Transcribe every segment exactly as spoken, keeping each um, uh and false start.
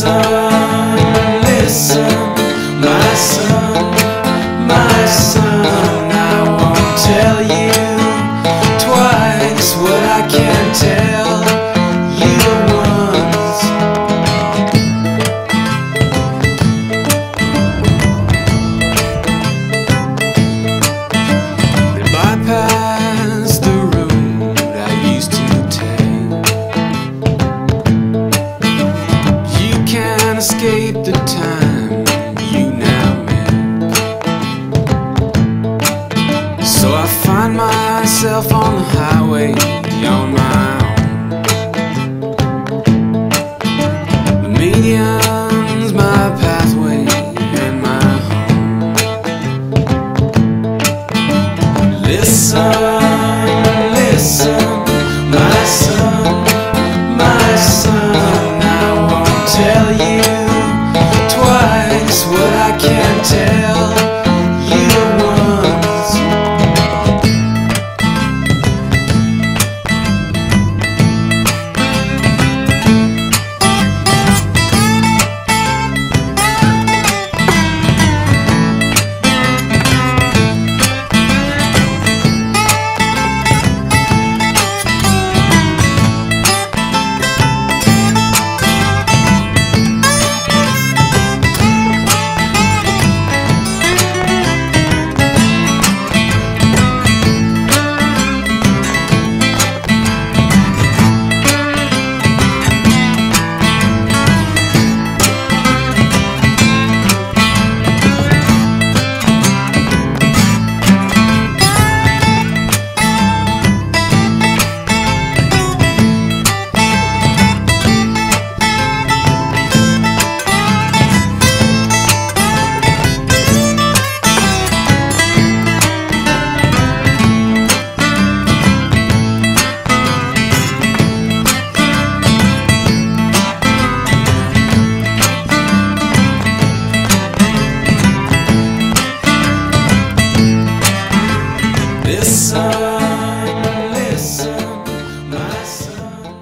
Listen, listen, my son, my son, I won't tell you twice what I can't tell you once. They bypass the road I used to take. You can't escape the time you now make. So I find myself on the highway on my own. The median's my pathway and my home. Listen, listen, my son, my son, I won't tell you twice what I can't tell you once. Listen, listen, my son.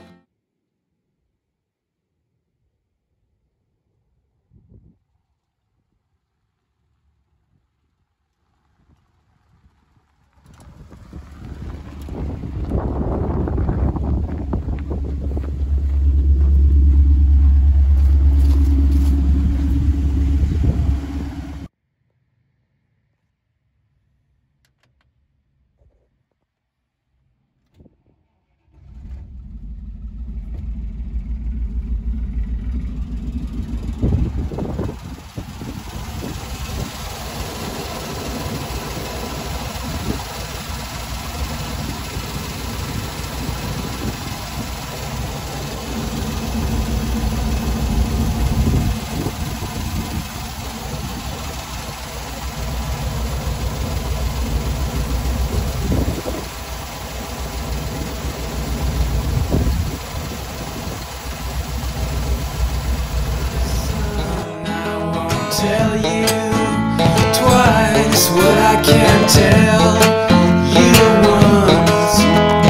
Tell you twice what I can't tell you once.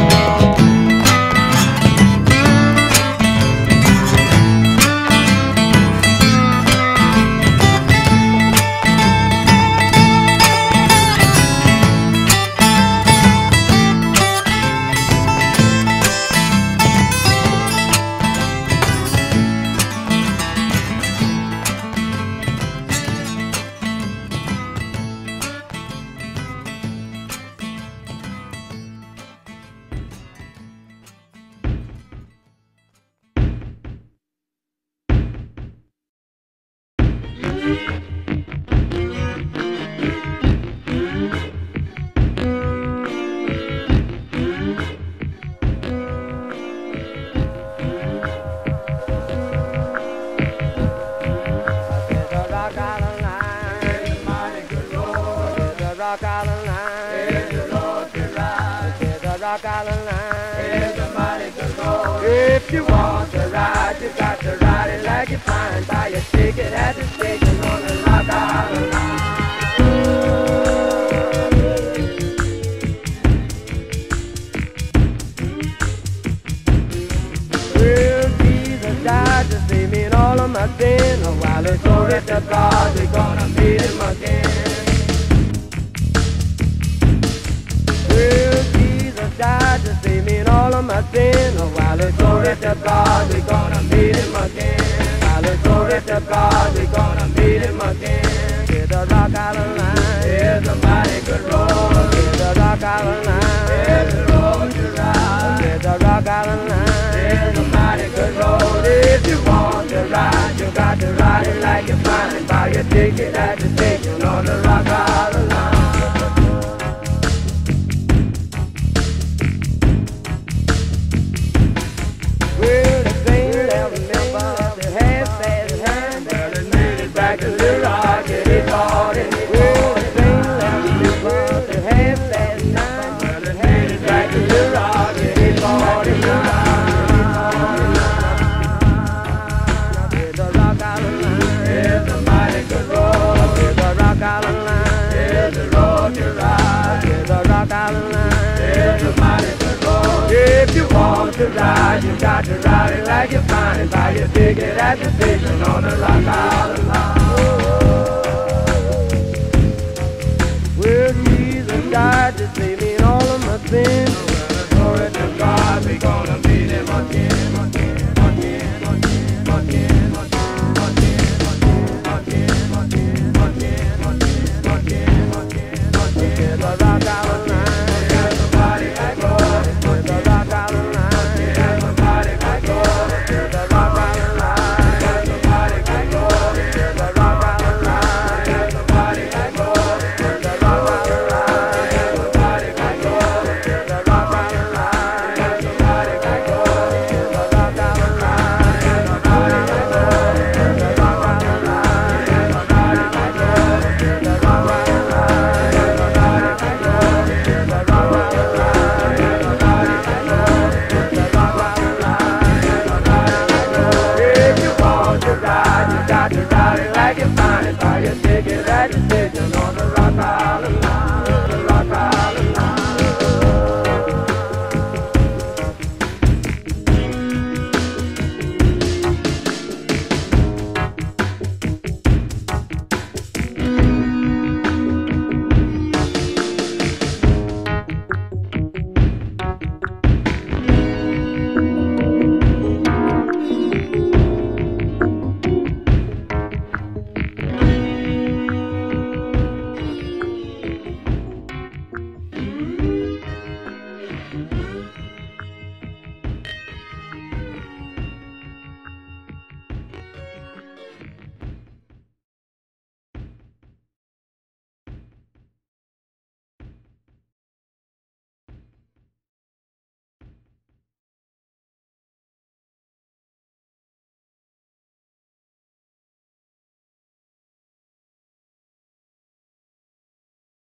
Rock Island line. It's the road to ride. It's the Rock Island line. It's a mighty good road. If you want to ride, you got to ride it like you find. Buy your ticket at the station on the Rock Island line. Well, Jesus died to save me and all of my sin. While it's glory to God, we're gonna meet him again. Well, Jesus died to save me in all of my sin. While it's glory to God, we're gonna meet him again. While it's glory to God, we're gonna meet him again. Get the Rock Island line, it's a mighty good road. Get the Rock Island line, it's the road to ride. Get the Rock Island line, it's a mighty good road. If you want to ride, you got to ride it like you're flying. Buy your ticket at the station on the Rock Island line. Well, the thing that remember the half-fast hand, but it made it back to the rock, and it's hard and it's well, the thing that remember the half-fast hand, but it made it back to the rock, and it's hard and it's the Rock Island line, it's a mighty good road. It's the Rock Island line, it's the road you ride. It's the Rock Island line, it's a mighty good road. If you want to ride, you got to ride it like you're flying. Buy your ticket at the station on the Rock Island line.